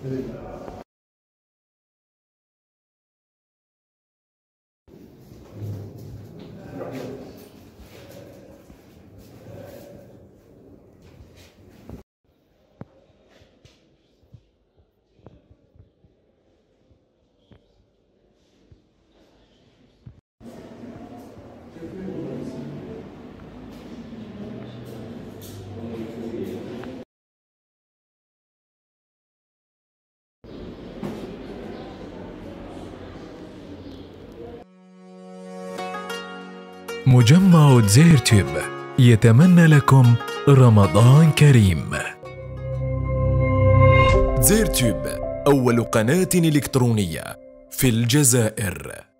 مجمع زيرتيوب يتمنى لكم رمضان كريم. زيرتيوب أول قناة إلكترونية في الجزائر.